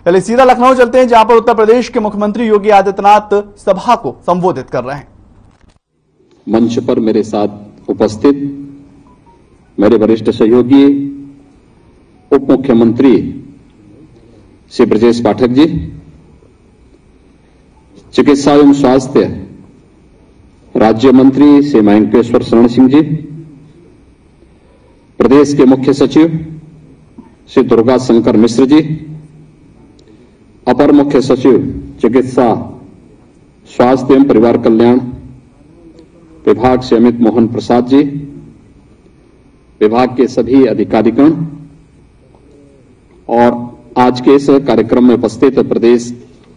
चलिए सीधा लखनऊ चलते हैं, जहां पर उत्तर प्रदेश के मुख्यमंत्री योगी आदित्यनाथ सभा को संबोधित कर रहे हैं। मंच पर मेरे साथ उपस्थित मेरे वरिष्ठ सहयोगी उप मुख्यमंत्री श्री ब्रजेश पाठक जी, चिकित्सा एवं स्वास्थ्य राज्य मंत्री श्री मयंकेश्वर शरण सिंह जी, प्रदेश के मुख्य सचिव श्री दुर्गा शंकर मिश्र जी, अपर मुख्य सचिव चिकित्सा स्वास्थ्य एवं परिवार कल्याण विभाग से अमित मोहन प्रसाद जी, विभाग के सभी अधिकारीगण और आज के इस कार्यक्रम में उपस्थित प्रदेश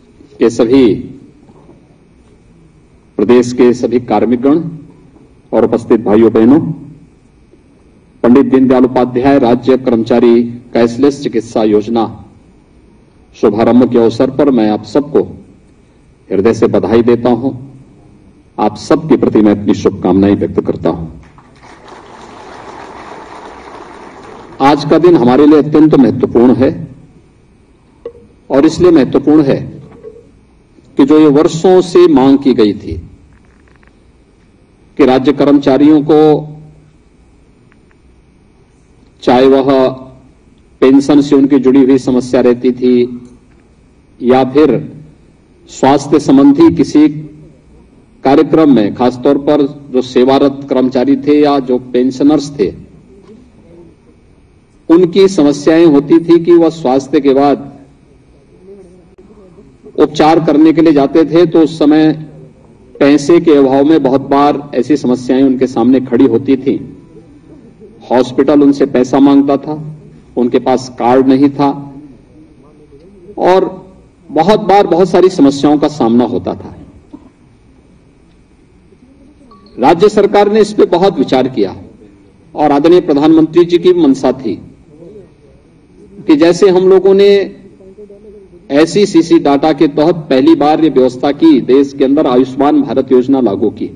के सभी कार्मिकगण और उपस्थित भाइयों बहनों, पंडित दीनदयाल उपाध्याय राज्य कर्मचारी कैशलेस चिकित्सा योजना शुभारंभ के अवसर पर मैं आप सबको हृदय से बधाई देता हूं। आप सबके प्रति मैं अपनी शुभकामनाएं व्यक्त करता हूं। आज का दिन हमारे लिए अत्यंत महत्वपूर्ण है और इसलिए महत्वपूर्ण है कि जो ये वर्षों से मांग की गई थी कि राज्य कर्मचारियों को चाहे वह पेंशन से उनकी जुड़ी हुई समस्या रहती थी या फिर स्वास्थ्य संबंधी किसी कार्यक्रम में, खासतौर पर जो सेवारत कर्मचारी थे या जो पेंशनर्स थे, उनकी समस्याएं होती थी कि वह स्वास्थ्य के बाद उपचार करने के लिए जाते थे तो उस समय पैसे के अभाव में बहुत बार ऐसी समस्याएं उनके सामने खड़ी होती थी। हॉस्पिटल उनसे पैसा मांगता था, उनके पास कार्ड नहीं था और बहुत बार बहुत सारी समस्याओं का सामना होता था। राज्य सरकार ने इस पे बहुत विचार किया और आदरणीय प्रधानमंत्री जी की मंशा थी कि जैसे हम लोगों ने ऐसी सीसी डाटा के तहत पहली बार ये व्यवस्था की, देश के अंदर आयुष्मान भारत योजना लागू की।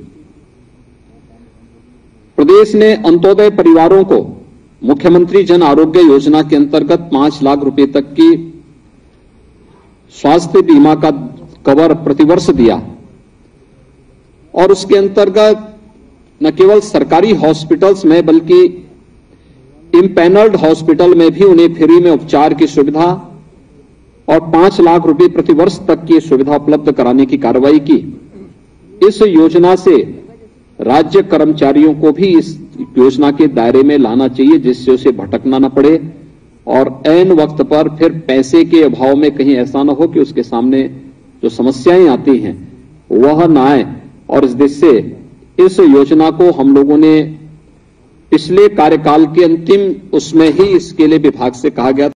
प्रदेश ने अंत्योदय परिवारों को मुख्यमंत्री जन आरोग्य योजना के अंतर्गत 5 लाख रुपए तक की स्वास्थ्य बीमा का कवर प्रतिवर्ष दिया और उसके अंतर्गत न केवल सरकारी हॉस्पिटल्स में बल्कि इम्पैनल्ड हॉस्पिटल में भी उन्हें फ्री में उपचार की सुविधा और 5 लाख रुपए प्रतिवर्ष तक की सुविधा उपलब्ध कराने की कार्रवाई की। इस योजना से राज्य कर्मचारियों को भी इस योजना के दायरे में लाना चाहिए, जिससे उसे भटकना न पड़े और ऐन वक्त पर फिर पैसे के अभाव में कहीं ऐसा न हो कि उसके सामने जो समस्याएं आती हैं वह न आए। और इस दृष्टि से इस योजना को हम लोगों ने पिछले कार्यकाल के अंतिम उसमें ही इसके लिए विभाग से कहा गया